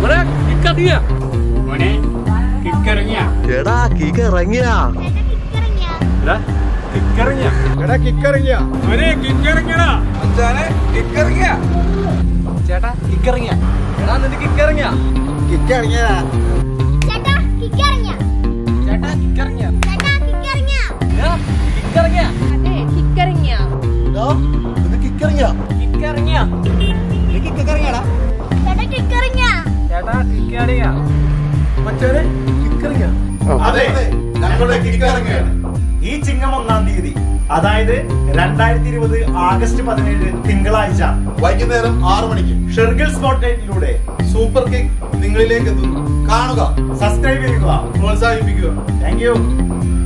എടാ കിക്കറങ്ങിയ ചേട്ടാ കിക്കറിങ്ങിയ എടാ നിന്റെ കിക്കറിങ്ങിയ ചേട്ടാ കിക്കറിങ്ങിയ ചേട്ടാ കിക്കറിങ്ങിയ ചേട്ടാ കിക്കറിങ്ങിയ കിക്കറിങ്ങിയ അതെ കിക്കറിങ്ങിയ കിക്കറിങ്ങിയ കിക്കറിങ്ങിയടാ ചേട്ടാ കിക്കറിങ്ങിയ ചേട്ടാ കിക്കറിങ്ങിയ മറ്റേ കിക്കറിങ്ങിയ അതെ ഞങ്ങളുടെ കിക്കറിങ്ങയാണ് ഈ ചിങ്ങം 1-ാം തീയതി അതായത് 2020 ആഗസ്റ്റ് 17 തിങ്കളാഴ്ച വൈകുന്നേരം 6 മണിക്ക് ഷെർഗിൽ സ്പോട്ട്ലൈറ്റിലൂടെ സൂപ്പർ കിക്ക് നിങ്ങളിലേക്ക് എത്തുന്നു. കാണുക, സബ്സ്ക്രൈബ് ചെയ്യുക, പ്രോത്സാഹിപ്പിക്കുക. Thank U.